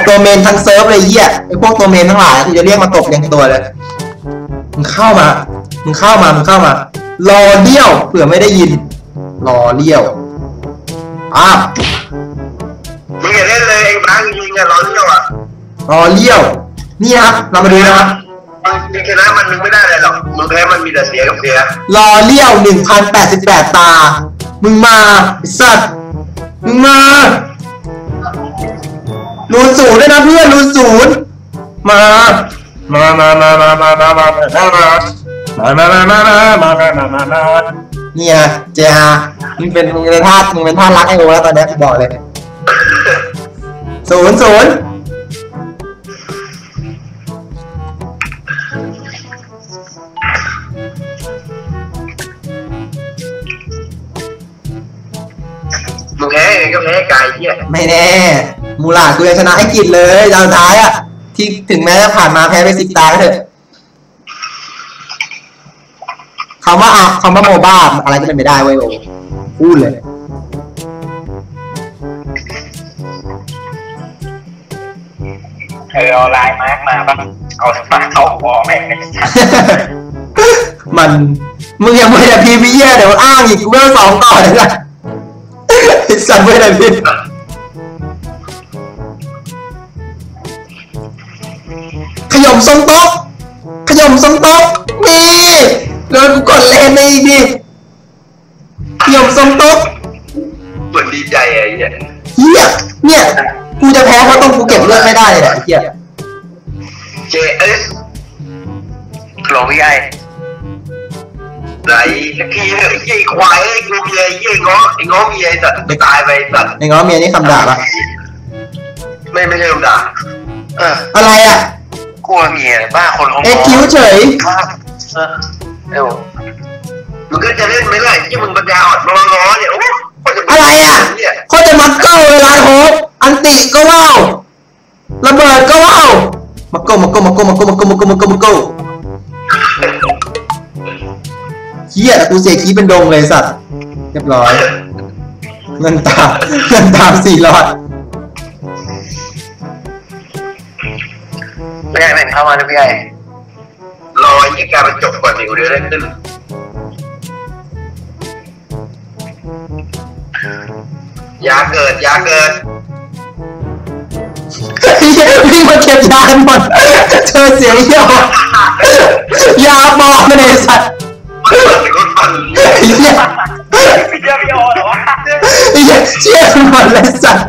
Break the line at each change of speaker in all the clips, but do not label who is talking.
ตัวเมนทั้งเซิร์ฟเลยเหี้ยไอ้พวกตัวเมนทั้งหลายกูจะเรียกมาตบยังตัวเลยมึงเข้ามารอเลี้ยวเผื่อไม่ได้ยินรอเลี้ยว
มึงอย่าเล่นเลยไอ้บ้ายิงอะรอเลี้ยวอะ
รอเลี้ยวนี่ครับเรามาดูนะครับ
มึงชนะมันมึงไม่ได้เลยหรอกมึงแพ้มันมีแต่เสียกับเสีย
รอเลี้ยว1088ตามึงมาไอ้สัตว์มึงมารูนศูนย์ด้วยนะเพื่อนรูนศูนย์มาเนี่ยเจ้ามึงเป็นท่ารักไอ้โอแล้วตอนนี้กูบอกเลยศูนย์
มึงแพ้ก็แพ้ไก่เหี้ย
ไม่แน่มูลากูจะชนะไอ้กิจเลยดาวท้ายอ่ะที่ถึงแม้จะผ่านมาแพ้ไป10 ตาก็เถอะคำว่าโมบ้าอะไรก็เป็นไม่ได้เว้ยโอ้พูดเลย
เอาลายมาร์กมาปะเอามาเข้าหัวแม่ง
มึงยังไม่ได้พีพีเย่เดี๋ยวอ้างอีกกูเวล2ต่อเลยนะสั่นไม่ได้พีขย่มทรงโต๊ะนี่โดนกูกดเลนในอีกดิขย่มทรงโต๊ะ
เหมือนดีใจไอ้เหี้ย
เนี่ยกูจะแพ้เพราะต้องกูเก็บเลือดไม่ได้เลยไอ้เหี้ย
JS โหลพี่ไอ้ไหนตะกี้ไอ้ยี่ควายไอ้กูเมียไอ้ยี่ง้อเมียสัตว์ตายไปสัตว์
ไอ้ง้อเมียนี่คำด่าปะ
ไม่ใช่คำด่า
อะไรอ่ะ
กลัวเมียบ้าคนของ
คิ้วเฉย
มึงก็จะเล่นไม่ได้ที่มึงปัญญาอ่อนร้อนเนี่ย
อะไรอ่ะเขาจะมัดเก้าเวลาโหอันติก็ว้าวระเบิดก็ว้าวมาโก้เฮียแต่กูเสียคีเป็นดงเลยสัตว์เรียบร้อยเงินตาม4 รอด
ไม่ได้แม่งเข้ามาเลยพี่ไอ้รอยี่การมันจบก่อนถึงเดี๋ยวได้ขึ้นยาเกิด
วิ่งมาเก็บยาหมดเธอเสียงเยี่ยวยาบอลมาเลยสัตว์
เชี่ย
หมดเลยสัตว์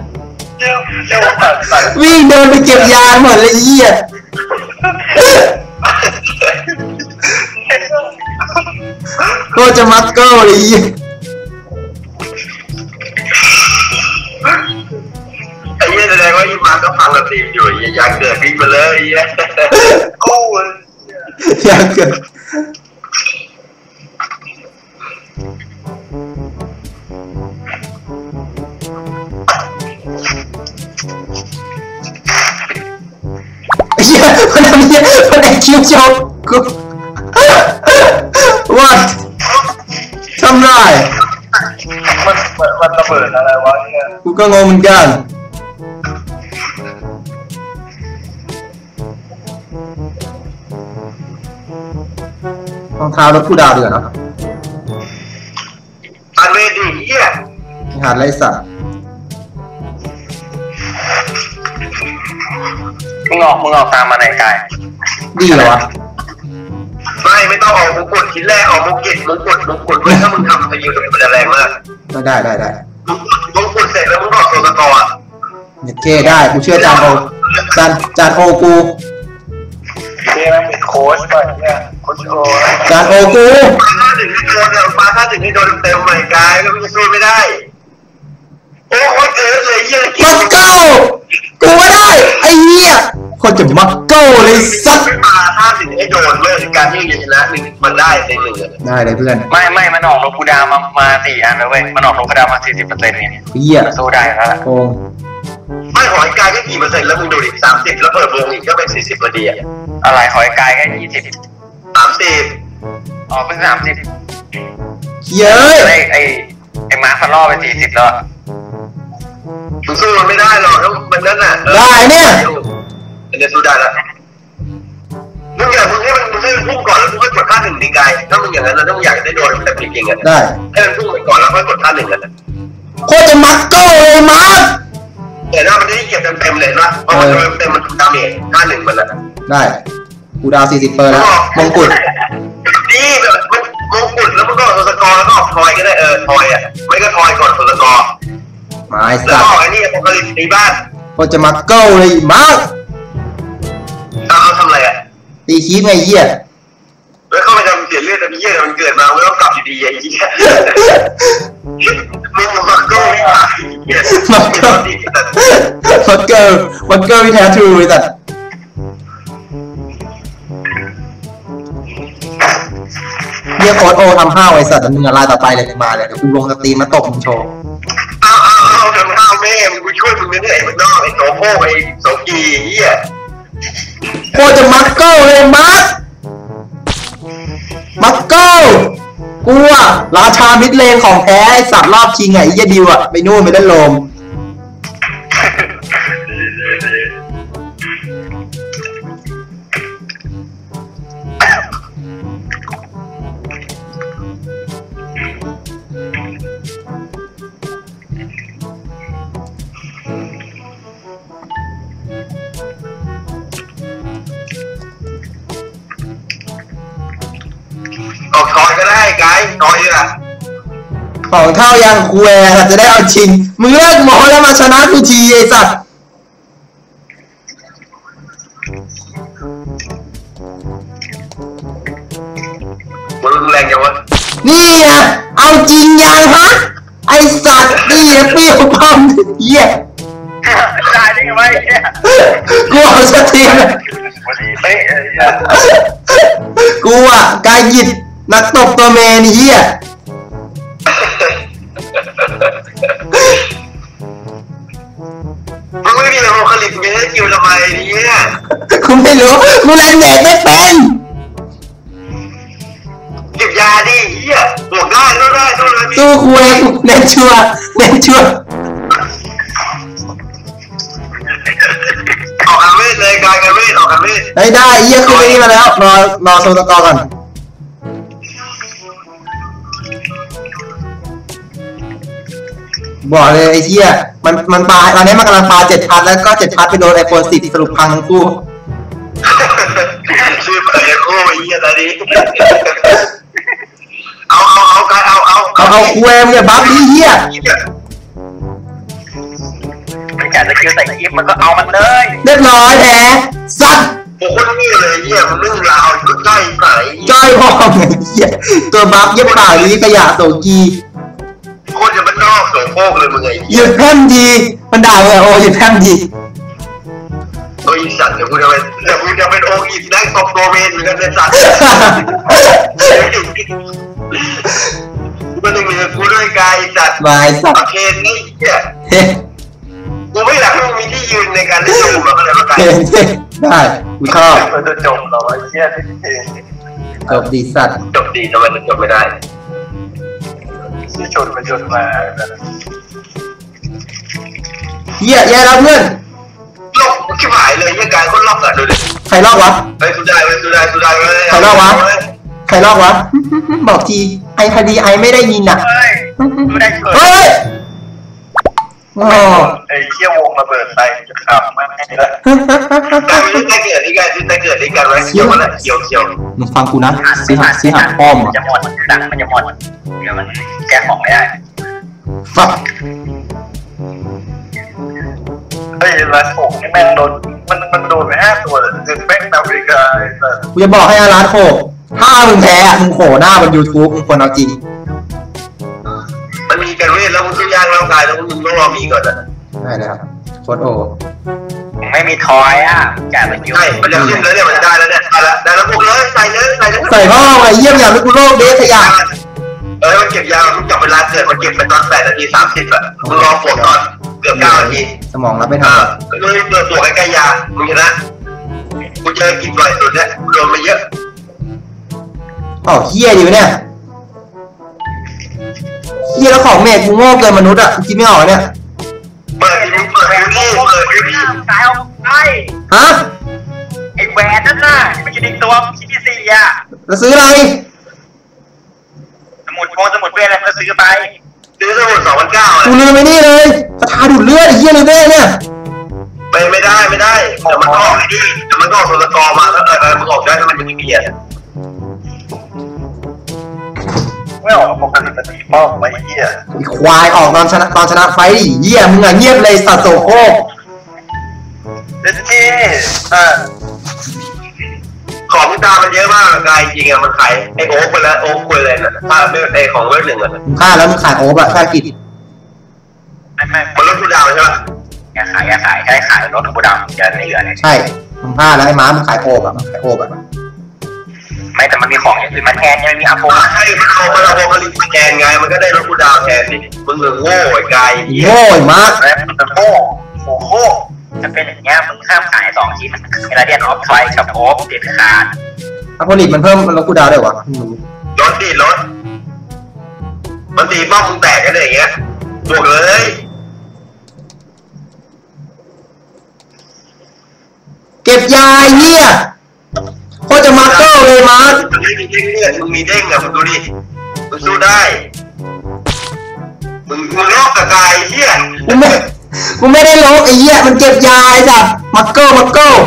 วิ่งเดินไปเก็บยาหมดเลยเยี่ยก็จะมัดเก้าเลยเยี่ย
ไอ้เหี้ยแสดงว่ายี่มาก็ฟังระตีมอยู่อยากเกิดวิ่งมาเลยไอ้เหี้ยกู้
อยากเกิดมันไอคิวโชว์กูwhat ทำไร
มันระเบิดอะไรวะเนี่ย
กูก็งงเหมือนกันรองเท้ารถผู้ดาวเดือดเนาะ
อันเวดีเหี้ย
หาดไรสัตว์
มึงออกตามมาไหนกาย
ดีเหรอวะ
ไม่ต้องออกมุกดชิ้นแรกออกมุกดเว้ยถ้ามึงทำจะยิงมันจะแรงมาก
ได้
มุกดเสร็จแล้วมึงบอกตัวสกอร์
โอเคได้กูเชื่อจานโอกู
นี่มันเป็นโค้ชก่อนเนี่ยโค้ชโอ
จานโอกู
ปาถ้าถึงให้โดนเต็มใหม่กายก็ไม่สู้ไม่ได้โอ้โคตรเกิดเลยเยี่ย
มักเก้ากูไม่ได้ไอ้เหี้ยคนจะมักเก้าเลยสัตว์
ปาถ้าถึงให้โดนเมื่อการที่ชนะมันได้ในหนึ่ง
ได้เลยเพื่อน
ไม่มันออกนกกูดามา4 อันแล้วเว้ยมันออกนกกูดามา 40% เนี่ย
เหี้ย
สู้ได้แล้วล่ะ
โกง
ไม่หอยกายแค่กี่%แล้วมึงดูดิ30แล้วเปิดวงอีกก็เป็น40 พอดีอะอะไรหอยกายแค่20 30อ๋อเป็น30
เย้ย
ไอ้มาร์คฟันล่อไป40แล้วมึงสู้มันไม่ได้หรอกถ้ามันนั่นน่ะ
ได้เนี่ย
อันนี้สู้ได้แล้วมึงให้มันพุ่งก่อนแล้วมึงก็กดท่าหนึ่งดีกายถ้ามึงอย่างนั้นนะถ้ามึงอยากได้โดนแบบจริงๆอ่ะ
ได้
ให้มันพุ่งไปก่อนแล้วค่อยกดท่าหนึ่งกัน
โคตรจะมักโก้เลยมาร์ค
แต่ถ้ามันได้เก็บเต็มเลยนะเพราะมันเต็มมันดาเมจท่าหนึ่งมันละ
ได้กูดาว40%แล้วมงกุฎ
นี่แบบมงกุฎแล้วมันก็สกอร์แล้วก็ทอยก็ได้ทอยอ่ะไม่ก็ทอยก่อนสกอร์
มาไอ้สั
ตว์แล้ว
ตว์
ไอ้นี่พอคลิปในบ้าน
โคตรจะมักโก้เลยมาร์ค
เอาทำอะไรอ่ะ
ตีคีบไงเหี้ย
แล้วเข้าไปทำเสียเลือดแต่เหี้ยมันเกิดมาไม่ต้องกลับดีๆไอ้เหี้ยมึงมักโก้ไม่มา
มักโก้ที่แท้ทรูไอ้สัตว์เฮียโค้ดโอทำห้าวไอ้สัตว์มึงอะไรต่อไปเลยมาเลยเดี๋ยวกูลงสตรีมมาตบมึงโชว์
เอาทำห้าวแม่มึงกูช่วยมึงเนี่ยไอ้มันนอกไอ้โตโก้ไอ้โสกีเหี้ย
โคตรจะมักโก้เลยมักโก้กูอะราชามิดเลนของแท้ไอ้สัตว์รอบชิงไงไอ้เหี้ยดิวอะไปนู่นไปเล่นโลม
ออกทอยก็ได้ไกด์ทอยดีละ
ของเท่ายังคุยจะได้เอาจริงมึงเลิกหมอแล้วมาชนะกูทีไอ้สัตว์
มันรุนแรงจังวะ
นี่อะเอาจริงยังฮะไอ้สัตว์นี่เปรี้ยวปั๊มเหี้ย
ได้ได้ไงวะเนี่ย
กูเอาสตรีมกูอะกายหยิบนักตบตัวเมนเหี้ย
มึงไม่มีอะไรโมคลิปมึงจะคิวทำไมเนี่ย
กูไม่รู้กูเล่นเน็ตไม่เป็น
เก็บยาดิเหี้ยบวกได้เลย
สู้คุยเล่นชัว
ออกกันเวทเลยกายกันเวทออกกันเวท
ได้เหี้ยคือนี่มาแล้วรอโซตกอก่อนบอกเลยไอ้เหี้ยมันปาตอนนี้มันกำลังปา7 พัดแล้วก็7 พัดไปโดนiPhone 10สรุปพังทั้งคู่
ชื่อเปิดคู่ไอ้เหี้ยตอนนี้เอากันเอา
คุยมึงอย่าบัฟดิเหี้ย
มันอยากจะคิวใส่คลิปมันก็เอามันเลย
เรียบร้อยแท้สัตว์
โอ้คนนี้เลยเหี้ยมันเรื่องราวก็ใกล้
จ้อยพ่อไงเหี้ยตัวบัฟเย็บปากนี้ขยะโสกี
คนจะมันนอกเสือโคกเลยมึงไง
หยุดแพร่มดีมันด่าเลยโอ้หยุดแพร่มดี
โอ้ยสัตว์เดี๋ยวกูจะเป็นโอกิได้ตบโดเมนเหมือนกันเนี่ยสัตว์มันต้องมีกูด้วยกายสัตว์
มาสัตว์
โอเคนี่เนี่ยกูไม่อยากให้มึงมีที่ยืนในการเล่นโจมแล้วก็เลยมาไกล
ได้กูชอบ
มันจะจบเราไอ้เหี้ย
จบดีสัตว์
จบดีทำไมมันจบไม่ได้ที่ชนมา
เหี้ยแย่แล้วเพื่อน
ล็อกชิบหายเลยยังการคนล็อกอ่ะดูดิ
ใครล็อกวะ
เฮ้ยสุดได้เลย
ใครล็อกวะบอกทีไอคดีไอไม่ได้ยินอ่ะ
ไม่ได้เ
ฮ้ย
ไอ้เขี้ยววงระเบิดไปจะขับมากนี่ละแต่ไม่ได้เกิดที่กันไว้เกี่ยว
มึงฟังกูนะซื้อหักป้อม
จะหมดดังมันจะหมดเดี๋ยวมันแก้ของไม่ได้
ฟัก
เฮ้ยร้านผมนี่แม่งโดนมันโดนไป5 ตัวเลยคือแม่งอเมริกา
กูจะบอกให้ร้านโขถ้ามึงแพ้มึงโขหน้าบน YouTube มึงควรเอาจริง
มันมีกันเวทแล้วมึงต้องย่างร่างกายแล้วมึงต้องรอมีก่อนนะ
ได้เลยครับโคตรโอ
ไม่มีทอยอ่ะจ่ายมันอยู่ใช่มันจะขึ้นแล้วเนี่ยมันได้แล้วเนี่ยได้แล้วพวกเลยใส่
พ่อไอ้เยี่ยมอย่างไม่กูโลกเดชยา
มันเก็บยามึงจับเวลาเกิดมันเก็บไปตอน8 นาที 30อ่ะมึงรอฝนตอนเกือบ9 นาที
สมองรับไม่ทัน
ก็เลยเปิดตัวใกล้ๆยามึงชนะกูเจอกินบ่อยสุดเนี่ยโดนมาเยอะ
เฮี้ยอยู่เนี่ยเฮี้ยแล้วของเมฆกูโง่เกินมนุษย์อ่ะคิดไม่ออกเนี่ย
มเปิดดิเปิดดิเปิดดิ
ขายออกไป
ฮะ
ไอ้แหวนนั่นน่ะมันอยู่ในตัวชิ้นที่4อ่ะ
จะซื้ออะไร
สมุดเวทอะไรก็ซื้อไป
ซื้อสมุด2,900
กูลืมไปนี่เลยคาถาดูดเลือดไอ้เหี้ยเลยแม่เนี่ย
ไม่ได้แต่มันก็ออกไอ้นี่แต่มันก็ออกโซลกอมาแล้วมันออกได้ถ้ามันยังไม่มีอ่ะไม่ออกปกติมันตีป้อมไว้เหี้ย
ไอ้ควายออกตอนชนะไฟดิเหี้ยมึงอะเงียบเลยสัตว์โสโครก
เด็ดที่ของตามันเยอะมากกายจริงอะมันขายไอโอ๊กไปแล้วโอ๊กคุยเลยนะถ้าไม่ไอของเวท1อ่ะ
มึงฆ่าแล้วมึงขายโอ๊บอะฆ่ากิจ
ไม่
มันลดทุนดาวใช่ไหม
อย่าขายรถกูดำอย่าไม่เหลือเลย
ใช่มึงฆ่าแล้วไอ้ม้ามึงขายโอ๊บอะขายโอ๊บอะ
ไม่แต่มันมีของอย่างอื่นมาแทนยังมีอาโป
ให้มันเอาผลิตแทนไงมันก็ได้ลดทุนดาวแทนดิมึงโง่ไอ้กาย
โง่ไอ้ม้า
แล้วมันโอ้โหจะเป็นอย่างเงี้ยมึงห้ามขาย2ชิ้นเวลาเดียนออฟไฟกับโอ๊บเด็ดขาด
ถ้าผลิตมันเพิ่มมันลดกูดาวได้วะ
รถดิรถมันตีป้อมมึงแตกกันเลยอย่างเงี้ยบวกเลย
เก็บยาไอ้เหี้ยโคตรจะมาเก้าเลยม้า
มึงไม่มีเด้งเนี่ยมึงมีเด้งอะมึงดูดิมึงสู้ได้มึงลอกกับกายเหี้ย
กูไม่ได้ลบไอ้เหี้ยมันเก็บยาไอ้สัตว์มาเก้า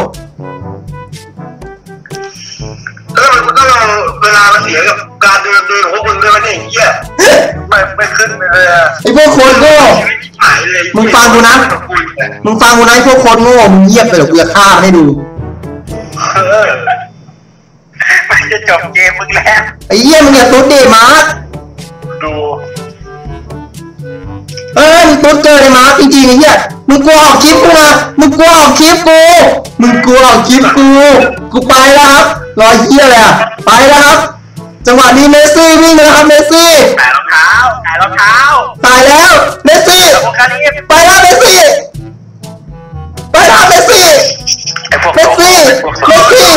แล้วมันก็เวลามันเสียกับการเดินของพวกมึงด้วยมันเนี่ยเหี้ยไม่ขึ้นเลยอะ
ไอ้พวกโคตรโง่
หายเลย
มึงฟังกูนะมึงฟังกูนะไอ้พวกโคตรโง่มึงเงียบไปเดี๋ยวกูจะฆ่ามันให้ดู
มันจะจบเกมมึงแล้ว
ไอ้เหี้ยมึงอย่าตุ๊ดดิมาร์ค
ดู
มึงตุ๊ดเกินไอ้มาร์คจริงๆไอ้เหี้ยมึงกลัวออกคลิปกูนะมึงกลัวออกคลิปกูกูไปแล้วครับรอเหี้ยเลยอะไปแล้วครับจังหวะนี้เมสซี่วิ่งเลยครับเมสซี่
ขายรองเท้า
ตายแล้วเมสซี่
โอกาสนี้
ไปแล้วเมสซี่ไปแล้วเมสซี่
ไอ้พวก
เมสซี่ไป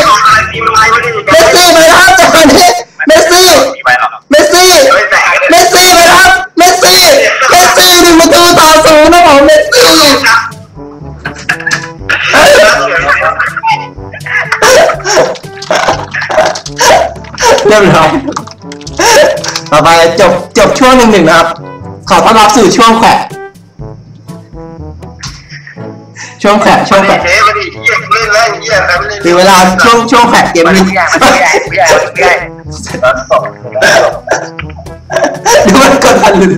แล้วครับจังหวะนี้เมสซี่
มีไปหรอ
เมสซี่ไปครับเมสซี่1-0นะผมเมสซี่เรียบร้อยต่อไปจบช่วง1-1นะครับขอต้อนรับสู่ช่วงแขวะถึงเวลาช่วงแขวะเกมนี้ดูมันกดทันลืม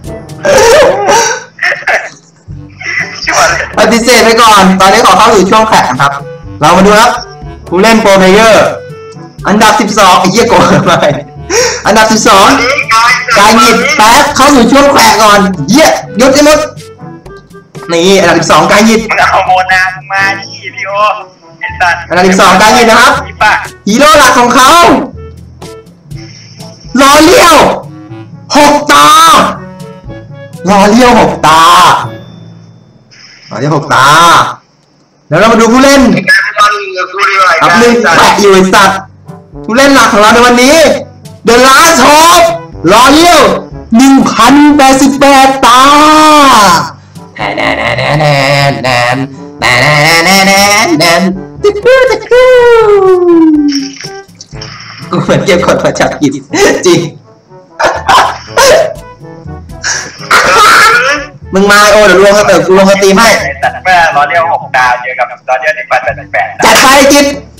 ปฏิเสธไปก่อนตอนนี้ขอเข้าสู่ช่วงแขวะครับเรามาดูครับผู้เล่นโปรเพลเยอร์อันดับ12ไอ้เหี้ยโกงไปอันดับ12กายหยิบแป๊บเข้าสู่ช่วงแขวะก่อนเหี้ยยศไอ้มดนี่อันดับ12กายหยิบ
เอาโมนามาที่พี่โอ
อันดับ12กายหยิบนะครับฮีโร่หลักของเขารอเลี้ยว6 ตารอเลี้ยว6 ตารอเลี้ยว6 ตาแล้วเรามาดูผู้เล่นอับหนึ่งแขวะอยู่ไอ้สัตว์ผู้เล่นหลักของเราในวันนี้ The Last Hope รอเลี้ยว1,088 ตากูเหมือนเก็บกดประจับกิจจริงมึงมาโอ้เดี๋ยวกูลงสตรีมให้
แต่เมื่อรอเรียว6 ดาวเจอกับรอเรียว1,088
จัดไปกิจ